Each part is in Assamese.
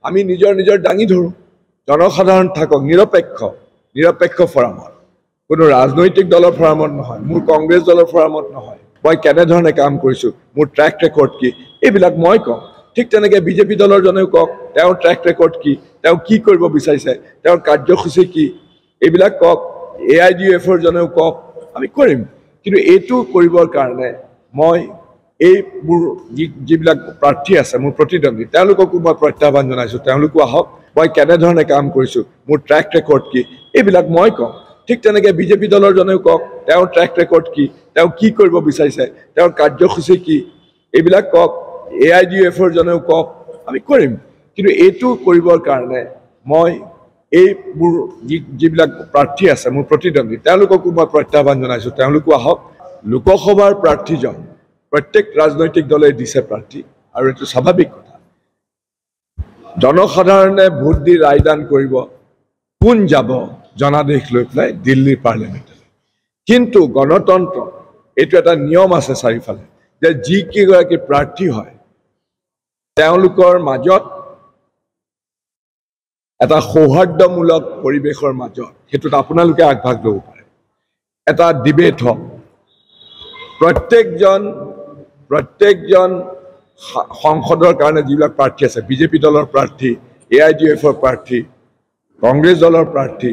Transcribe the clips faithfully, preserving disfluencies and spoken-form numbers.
আমি নিজৰ নিজৰ দাঙি ধৰোঁ জনসাধাৰণ থাকক নিৰপেক্ষ নিৰপেক্ষ ফৰামত কোনো ৰাজনৈতিক দলৰ ফৰামত নহয় মোৰ কংগ্ৰেছ দলৰ ফৰামত নহয় মই কেনেধৰণে কাম কৰিছোঁ মোৰ ট্ৰেক ৰেকৰ্ড কি এইবিলাক মই কওঁ ঠিক তেনেকৈ বিজেপি দলৰ জনেও কওক তেওঁৰ ট্ৰেক ৰেকৰ্ড কি তেওঁ কি কৰিব বিচাৰিছে তেওঁৰ কাৰ্যসূচী কি এইবিলাক কওক এ আই ডি এফৰ জনেও কওক আমি কৰিম কিন্তু এইটো কৰিবৰ কাৰণে মই এই মোৰ যিবিলাক প্ৰাৰ্থী আছে মোৰ প্ৰতিদ্বন্দ্বী তেওঁলোককো মই প্ৰত্যাহ্বান জনাইছোঁ তেওঁলোকো আহক মই কেনেধৰণে কাম কৰিছোঁ মোৰ ট্ৰেক ৰেকৰ্ড কি এইবিলাক মই কওঁ ঠিক তেনেকৈ বিজেপি দলৰ জনেও কওক তেওঁৰ ট্ৰেক ৰেকৰ্ড কি তেওঁ কি কৰিব বিচাৰিছে তেওঁৰ কাৰ্যসূচী কি এইবিলাক কওক এ আই ডি এফৰ জনেও কওক আমি কৰিম কিন্তু এইটো কৰিবৰ কাৰণে মই এই মোৰ যিবিলাক প্ৰাৰ্থী আছে মোৰ প্ৰতিদ্বন্দ্বী তেওঁলোককো মই প্ৰত্যাহ্বান জনাইছোঁ তেওঁলোকো আহক লোকসভাৰ প্ৰাৰ্থীজন প্ৰত্যেক ৰাজনৈতিক দলে দিছে প্ৰাৰ্থী আৰু এইটো স্বাভাৱিক কথা জনসাধাৰণে ভোট দি ৰায়দান কৰিব কোন যাব জনাদেশ লৈ পেলাই দিল্লীৰ পাৰ্লিয়ামেণ্টলৈ কিন্তু গণতন্ত্ৰ এইটো এটা নিয়ম আছে চাৰিওফালে যে যিকেইগৰাকী প্ৰাৰ্থী হয় তেওঁলোকৰ মাজত এটা সৌহাৰ্দ্যমূলক পৰিৱেশৰ মাজত সেইটোত আপোনালোকে আগভাগ ল'ব পাৰে এটা ডিবেট হওক প্ৰত্যেকজন প্ৰত্যেকজন সংসদৰ কাৰণে যিবিলাক প্ৰাৰ্থী আছে বিজেপি দলৰ প্ৰাৰ্থী এ আই ডি এফৰ প্ৰাৰ্থী কংগ্ৰেছ দলৰ প্ৰাৰ্থী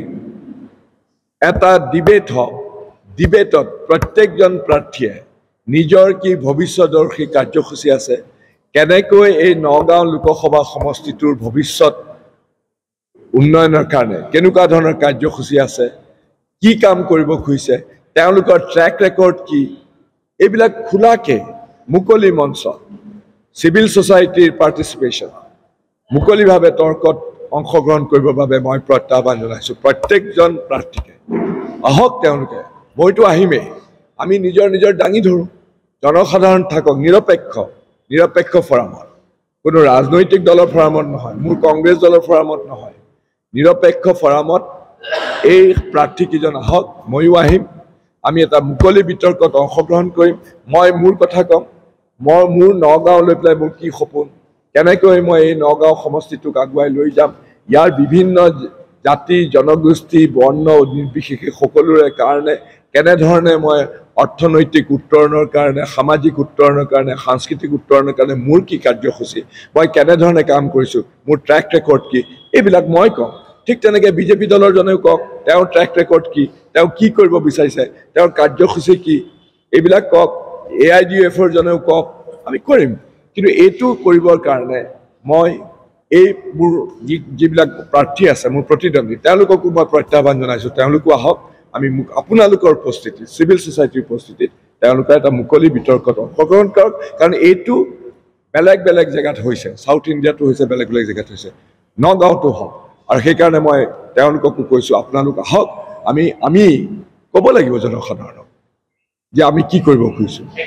এটা ডিবেট হওক ডিবেটত প্ৰত্যেকজন প্ৰাৰ্থীয়ে নিজৰ কি ভৱিষ্যদৰ্শী কাৰ্যসূচী আছে কেনেকৈ এই নগাঁও লোকসভা সমষ্টিটোৰ ভৱিষ্যত উন্নয়নৰ কাৰণে কেনেকুৱা ধৰণৰ কাৰ্যসূচী আছে কি কাম কৰিব খুজিছে তেওঁলোকৰ ট্ৰেক ৰেকৰ্ড কি এইবিলাক খোলাকে মুকলি মঞ্চ চিভিল ছ'চাইটিৰ পাৰ্টিচিপেশ্যন মুকলিভাৱে তৰ্কত অংশগ্ৰহণ কৰিবৰ বাবে মই প্ৰত্যাহ্বান জনাইছোঁ প্ৰত্যেকজন প্ৰাৰ্থীকে আহক তেওঁলোকে মইতো আহিমেই আমি নিজৰ নিজৰ দাঙি ধৰোঁ জনসাধাৰণ থাকক নিৰপেক্ষ নিৰপেক্ষ ফৰামত কোনো ৰাজনৈতিক দলৰ ফৰামত নহয় মোৰ কংগ্ৰেছ দলৰ ফৰামত নহয় নিৰপেক্ষ ফৰামত এই প্ৰাৰ্থীকেইজন আহক ময়ো আহিম আমি এটা মুকলি বিতৰ্কত অংশগ্ৰহণ কৰিম মই মোৰ কথা ক'ম মই মোৰ নগাঁও লৈ পেলাই মোৰ কি সপোন কেনেকৈ মই এই নগাঁও সমষ্টিটোক আগুৱাই লৈ যাম ইয়াৰ বিভিন্ন জাতি জনগোষ্ঠী বৰ্ণ নিৰ্বিশেষে সকলোৰে কাৰণে কেনেধৰণে মই অৰ্থনৈতিক উত্তৰণৰ কাৰণে সামাজিক উত্তৰণৰ কাৰণে সাংস্কৃতিক উত্তৰণৰ কাৰণে মোৰ কি কাৰ্যসূচী মই কেনেধৰণে কাম কৰিছোঁ মোৰ ট্ৰেক ৰেকৰ্ড কি এইবিলাক মই কওঁ ঠিক তেনেকৈ বিজেপি দলৰ জনেও কওক তেওঁৰ ট্ৰেক ৰেকৰ্ড কি তেওঁ কি কৰিব বিচাৰিছে তেওঁৰ কাৰ্যসূচী কি এইবিলাক কওক এ আই ডি এফৰ জনেও কওক আমি কৰিম কিন্তু এইটো কৰিবৰ কাৰণে মই এই মোৰ যিবিলাক প্ৰাৰ্থী আছে মোৰ প্ৰতিদ্বন্দ্বী তেওঁলোককো মই প্ৰত্যাহ্বান জনাইছোঁ তেওঁলোকো আহক আমি আপোনালোকৰ উপস্থিতিত চিভিল ছ'চাইটিৰ উপস্থিতিত তেওঁলোকে এটা মুকলি বিতৰ্কত অংশগ্ৰহণ কৰক কাৰণ এইটো বেলেগ বেলেগ জেগাত হৈছে চাউথ ইণ্ডিয়াতো হৈছে বেলেগ বেলেগ জেগাত হৈছে নগাঁৱতো হওক আৰু সেইকাৰণে মই তেওঁলোককো কৈছোঁ আপোনালোক আহক আমি আমি ক'ব লাগিব জনসাধাৰণক যে আমি কি কৰিব খুজিছোঁ